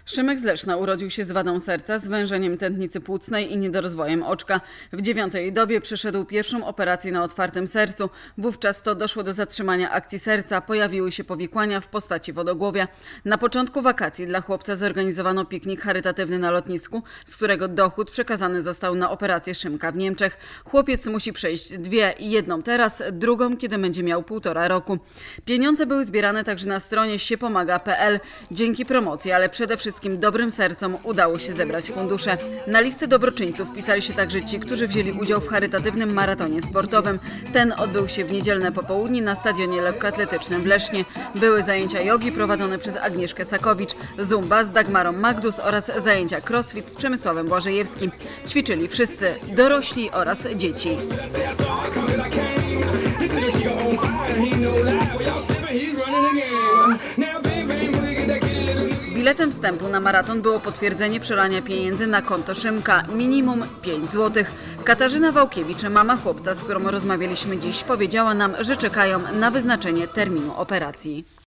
Szymek z Leszna urodził się z wadą serca, zwężeniem tętnicy płucnej i niedorozwojem oczka. W 9. dobie przeszedł pierwszą operację na otwartym sercu. Wówczas to doszło do zatrzymania akcji serca, pojawiły się powikłania w postaci wodogłowia. Na początku wakacji dla chłopca zorganizowano piknik charytatywny na lotnisku, z którego dochód przekazany został na operację Szymka w Niemczech. Chłopiec musi przejść dwie, jedną teraz, drugą kiedy będzie miał 1,5 roku. Pieniądze były zbierane także na stronie siepomaga.pl. Dzięki promocji, ale przede wszystkim dobrym sercom udało się zebrać fundusze. Na listy dobroczyńców wpisali się także ci, którzy wzięli udział w charytatywnym maratonie sportowym. Ten odbył się w niedzielne popołudnie na stadionie lekkoatletycznym w Lesznie. Były zajęcia jogi prowadzone przez Agnieszkę Sakowicz, zumba z Dagmarą Magdus oraz zajęcia crossfit z Przemysławem Błażejewskim. Ćwiczyli wszyscy, dorośli oraz dzieci. Biletem wstępu na maraton było potwierdzenie przelania pieniędzy na konto Szymka, minimum 5 zł. Katarzyna Wałkiewicz, mama chłopca, z którą rozmawialiśmy dziś, powiedziała nam, że czekają na wyznaczenie terminu operacji.